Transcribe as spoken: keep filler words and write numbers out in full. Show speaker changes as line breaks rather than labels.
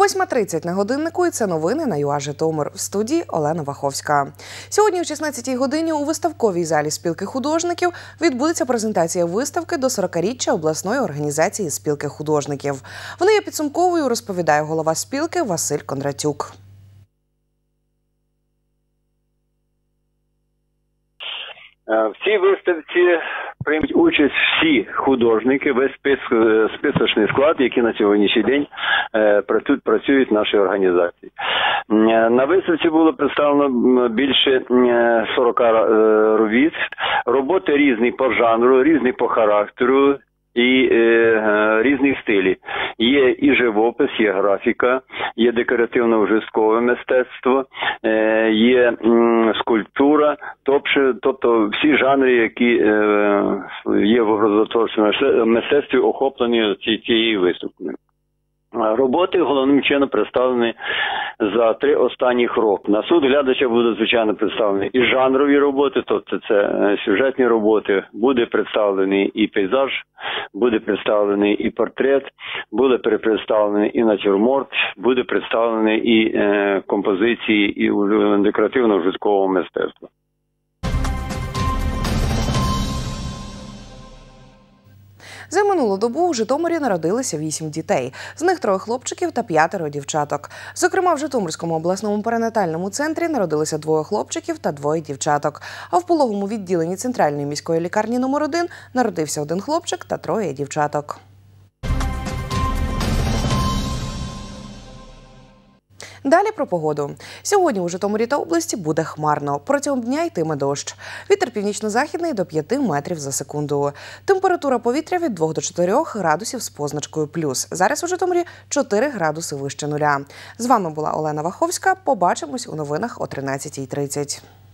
восьма тридцять на годиннику, і це новини на ЮА Житомир. В студії Олена Ваховська. Сьогодні о шістнадцятій годині у виставковій залі спілки художників відбудеться презентація виставки до сорокаріччя обласної організації спілки художників. Вона є підсумковою, розповідає голова спілки Василь Кондратюк.
В цій виставці приймуть участь всі художники, весь спис, списочний склад, які на сьогоднішній день працюють, працюють в нашій організації. На виставці було представлено більше сорока робіт, роботи різні по жанру, різні по характеру і е, різних стилів. Є і живопис, є графіка, є декоративно-ужиткове мистецтво, е, є м, скульптура, тобто, тобто всі жанри, які е, є в образотворчому мистецтві, охоплені цією виставкою. Роботи головним чином представлені за три останніх роки. На суд глядача будуть, звичайно, представлені і жанрові роботи, тобто це сюжетні роботи, буде представлений і пейзаж, буде представлений і портрет, буде представлений і натюрморт, буде представлений і е, композиції, і декоративно-ужиткового мистецтва.
За минулу добу у Житомирі народилися вісім дітей. З них троє хлопчиків та п'ятеро дівчаток. Зокрема, в Житомирському обласному перинатальному центрі народилися двоє хлопчиків та двоє дівчаток. А в пологовому відділенні Центральної міської лікарні номер один народився один хлопчик та троє дівчаток. Далі про погоду. Сьогодні у Житомирі та області буде хмарно. Протягом дня йтиме дощ. Вітер північно-західний до п'яти метрів за секунду. Температура повітря від двох до чотирьох градусів з позначкою плюс. Зараз у Житомирі чотири градуси вище нуля. З вами була Олена Ваховська. Побачимось у новинах о тринадцятій тридцять.